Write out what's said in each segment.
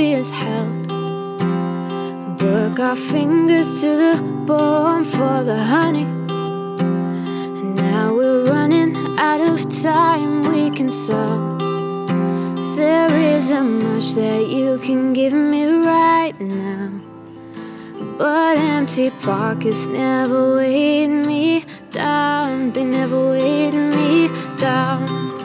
happy as hell. Work our fingers to the bone for the honey, and now we're running out of time we can sell. There isn't much that you can give me right now, but empty pockets never weighed me down. They never weighed me down.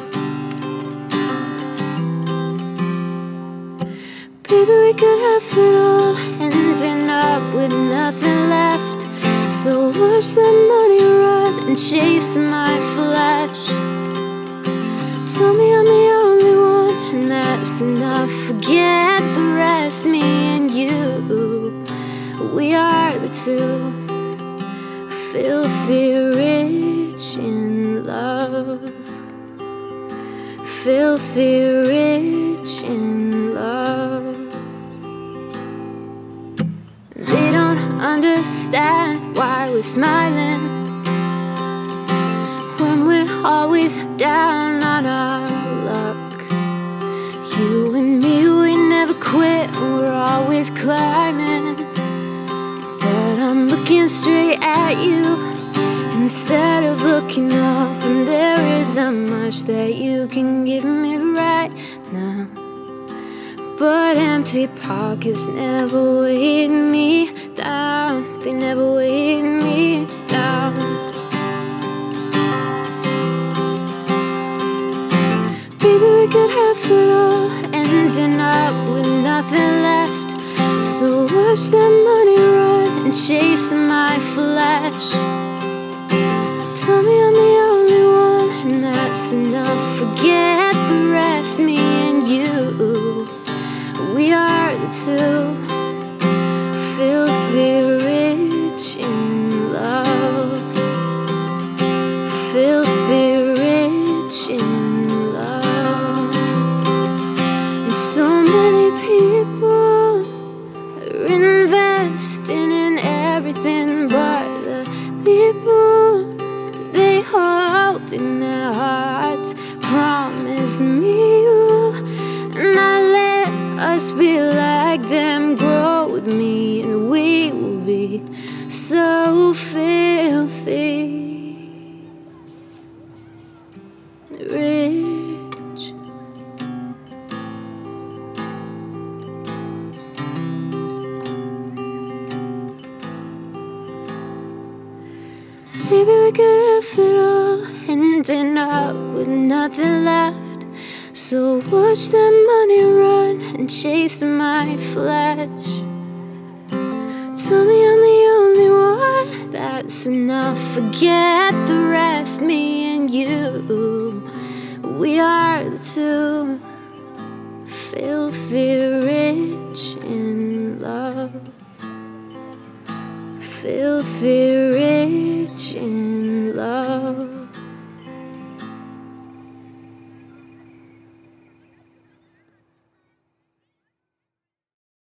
Baby, we could have it all, ending up with nothing left. So watch the money run and chase my flesh. Tell me I'm the only one, and that's enough. Forget the rest, me and you, we are the two. Filthy rich in love, filthy rich in love. They don't understand why we're smiling when we're always down on our luck. You and me, we never quit, we're always climbing. But I'm looking straight at you instead of looking up, and there isn't much that you can give me right now, but empty pockets never weighed me down. They never weighed me down. Baby, we could have it all, ending up with nothing left. So watch that money run and chase my flesh. Tell me I'm the only one, and that's enough. Forget the rest, me and you, we are the two. Filthy rich in love, filthy rich in love. And so many people are investing in everything but the people they hold in their hearts. Promise me you'll not let us be like them. Grow with me and we will be so filthy rich. Maybe we could have it all, ending up with nothing left. So watch that money run and chase my flesh. Tell me I'm the only one, that's enough. Forget the rest, me and you, we are the two. Filthy rich in love, filthy rich in love.